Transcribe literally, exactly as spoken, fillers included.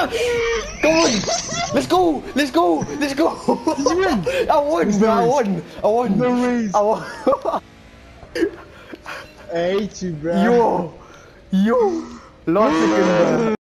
Come on! Let's go! Let's go! Let's go! I won, bro! I won! I won! No race. I won! I hate you, bro. Yo! Yo! Last second, bro.